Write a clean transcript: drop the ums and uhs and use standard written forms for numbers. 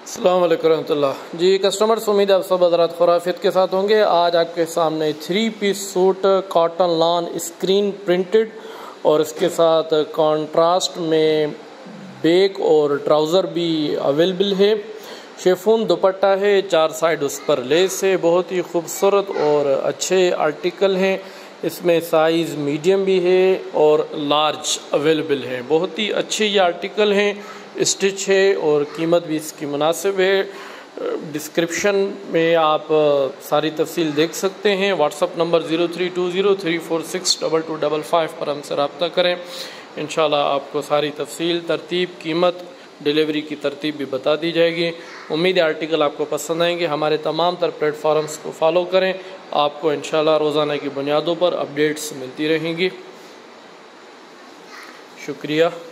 अस्सलाम वालेकुम रहमतुल्लाह जी। कस्टमर्स, उम्मीद है आप सब हज़रात खुराफियत के साथ होंगे। आज आपके सामने 3 piece suit cotton lawn screen printed और इसके साथ कॉन्ट्रास्ट में बैक और ट्राउज़र भी अवेलेबल है। शेफून दुपट्टा है, 4 साइड उस पर लेस है। बहुत ही खूबसूरत और अच्छे आर्टिकल हैं। इसमें साइज़ मीडियम भी है और लार्ज अवेलेबल है। बहुत ही अच्छे ये आर्टिकल हैं, स्टिच है और कीमत भी इसकी मुनासिब है। डिस्क्रिप्शन में आप सारी तफसील देख सकते हैं। व्हाट्सअप नंबर 032034622255 पर हमसे रब्ता करें। इंशाल्लाह आपको सारी तफसील, तरतीब, कीमत, डिलीवरी की तरतीब भी बता दी जाएगी। उम्मीद है आर्टिकल आपको पसंद आएंगे। हमारे तमाम तर प्लेटफॉर्म्स को फॉलो करें, आपको इंशाल्लाह रोज़ाना की बुनियादों पर अपडेट्स मिलती रहेंगी। शुक्रिया।